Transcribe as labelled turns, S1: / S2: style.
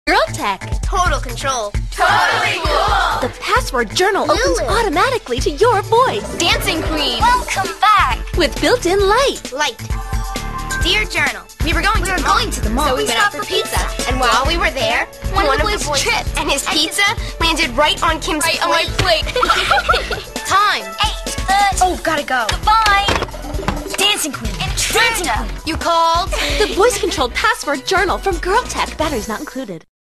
S1: Girl Tech.
S2: Total control.
S3: Totally cool!
S1: The password journal opens automatically to your voice.
S2: Dancing Queen.
S3: Welcome back!
S1: With built-in light.
S2: Light. Dear Journal, we were going to the mall. So we went out for pizza. And while we were there, one of the boys tripped, and his pizza landed right on Kim's plate.
S3: on my plate.
S2: Time.
S3: 8:30.
S2: Oh, gotta go.
S3: Goodbye!
S2: Dancing Queen.
S3: Intruder!
S2: You called?
S1: The voice-controlled password journal from Girl Tech. Batteries not included.